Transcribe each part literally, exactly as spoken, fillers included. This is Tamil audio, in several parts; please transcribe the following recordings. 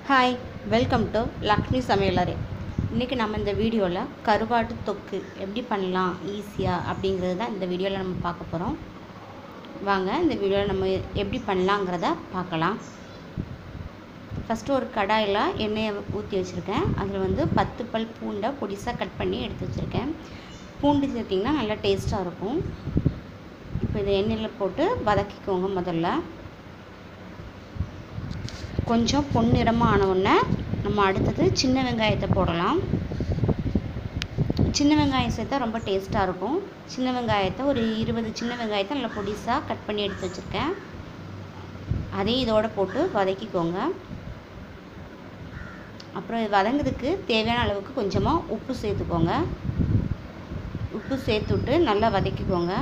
ஹாய், வெல்கம் டு லக்ஷ்மி சமையலறை. இன்றைக்கி நம்ம இந்த வீடியோவில் கருவாடு தொக்கு எப்படி பண்ணலாம் ஈஸியாக அப்படிங்கிறது தான் இந்த வீடியோவில் நம்ம பார்க்க போகிறோம். வாங்க இந்த வீடியோவில் நம்ம எப்படி பண்ணலாங்கிறத பார்க்கலாம். ஃபஸ்ட்டு ஒரு கடாயில் எண்ணெயை ஊற்றி வச்சுருக்கேன். அதில் வந்து பத்து பல் பூண்டை பொடிசாக கட் பண்ணி எடுத்து வச்சுருக்கேன். பூண்டு சேர்த்திங்கன்னா நல்லா டேஸ்ட்டாக இருக்கும். இப்போ இதை எண்ணெயில் போட்டு வதக்கிக்கோங்க. முதல்ல கொஞ்சம் பொன்னிறமாக ஆன உடனே நம்ம அடுத்தது சின்ன வெங்காயத்தை போடலாம். சின்ன வெங்காயம் சேர்த்தா ரொம்ப டேஸ்ட்டாக இருக்கும். சின்ன வெங்காயத்தை ஒரு இருபது சின்ன வெங்காயத்தை நல்லா பொடிசாக கட் பண்ணி எடுத்து வச்சுருக்கேன். அதையும் இதோடு போட்டு வதக்கிக்கோங்க. அப்புறம் இது வதங்கிறதுக்கு தேவையான அளவுக்கு கொஞ்சமாக உப்பு சேர்த்துக்கோங்க. உப்பு சேர்த்துட்டு நல்லா வதக்கிக்கோங்க.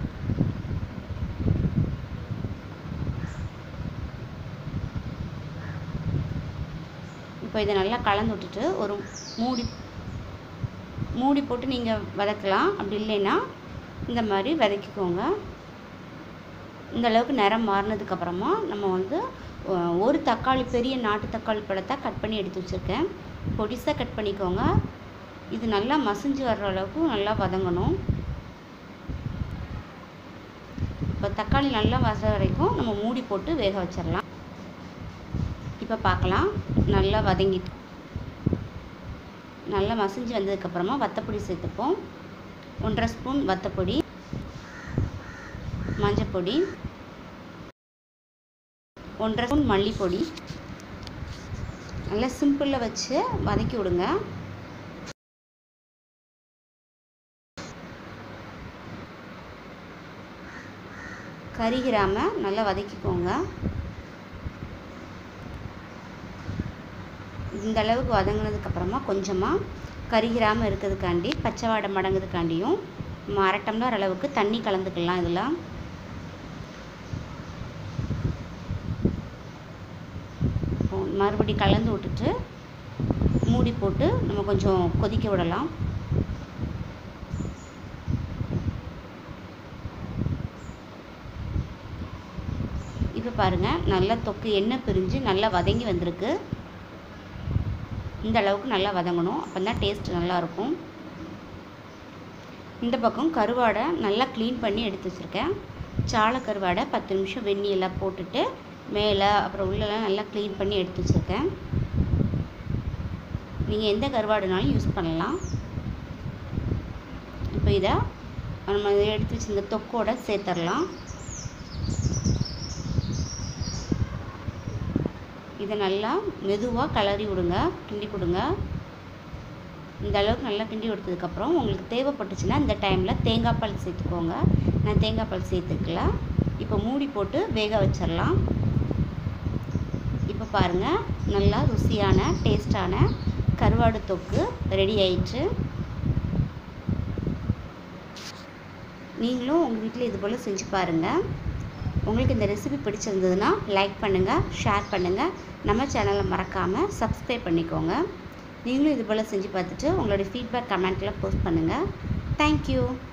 இப்போ இதை நல்லா கலந்து விட்டுட்டு ஒரு மூடி மூடி போட்டு நீங்கள் வதக்கலாம். அப்படி இல்லைன்னா இந்த மாதிரி வதக்கிக்கோங்க. இந்த அளவுக்கு நிறம் மாறினதுக்கப்புறமா நம்ம வந்து ஒரு தக்காளி, பெரிய நாட்டு தக்காளி பழத்தை கட் பண்ணி எடுத்து வச்சுருக்கேன். பொடிசாக கட் பண்ணிக்கோங்க. இது நல்லா மசிஞ்சு வர்ற அளவுக்கு நல்லா வதங்கணும். இப்போ தக்காளி நல்லா வச வரைக்கும் நம்ம மூடி போட்டு வேக வச்சிடலாம். இப்போ பார்க்கலாம், நல்லா வதங்கிட்டு நல்லா மசிஞ்சு வந்ததுக்கப்புறமா வத்தப்பொடி சேர்த்துப்போம். ஒன்றரை ஸ்பூன் வத்தப்பொடி, மஞ்சப்பொடி, ஒன்றரை ஸ்பூன் மல்லிப்பொடி. நல்லா சிம்பிளில் வச்சு வதக்கி விடுங்க. கரிகிராமல் நல்லா வதக்கிக்கோங்க. இந்த அளவுக்கு வதங்கினதுக்கப்புறமா கொஞ்சமாக கரிகிராமல் இருக்கிறதுக்காண்டி, பச்சை வாடை மடங்குறதுக்காண்டியும் நம்ம அரை டம்ளர் அளவுக்கு தண்ணி கலந்துக்கலாம். இதில் மறுபடி கலந்து விட்டுட்டு மூடி போட்டு நம்ம கொஞ்சம் கொதிக்க விடலாம். இப்போ பாருங்கள், நல்லா தொக்கு எண்ணெய் பிரிஞ்சு நல்லா வதங்கி வந்திருக்கு. இந்த அளவுக்கு நல்லா வதங்கணும். அப்போ தான் டேஸ்ட் நல்லாயிருக்கும். இந்த பக்கம் கருவாடை நல்லா க்ளீன் பண்ணி எடுத்து வச்சுருக்கேன். சாலை கருவாடை பத்து நிமிஷம் வெந்நியெல்லாம் போட்டுட்டு மேலே அப்புறம் உள்ளெல்லாம் நல்லா க்ளீன் பண்ணி எடுத்து வச்சுருக்கேன். நீங்கள் எந்த கருவாடுனாலும் யூஸ் பண்ணலாம். இப்போ இதை நம்ம எடுத்து வச்சுருந்த தொக்கோட சேர்த்துடலாம். இதை நல்லா மெதுவாக கிளறி விடுங்க, கிண்டி கொடுங்க. இந்த அளவுக்கு நல்லா கிண்டி கொடுத்ததுக்கப்புறம் உங்களுக்கு தேவைப்பட்டுச்சுன்னா இந்த டைமில் தேங்காய் பால் சேர்த்துக்கோங்க. நான் தேங்காய் பால் சேர்த்துக்கல. இப்போ மூடி போட்டு வேக வச்சிடலாம். இப்போ பாருங்கள், நல்லா ருசியான டேஸ்டான கருவாடு தொக்கு ரெடி ஆயிடுச்சு. நீங்களும் உங்கள் வீட்டில் இது போல் செஞ்சு பாருங்கள். உங்களுக்கு இந்த ரெசிபி பிடிச்சிருந்ததுன்னா லைக் பண்ணுங்கள், ஷேர் பண்ணுங்கள். நம்ம சேனலை மறக்காமல் சப்ஸ்கிரைப் பண்ணிக்கோங்க. நீங்களும் இது போல் செஞ்சு பார்த்துட்டு உங்களுடைய ஃபீட்பேக் கமெண்ட்டில் போஸ்ட் பண்ணுங்கள். தேங்க்யூ.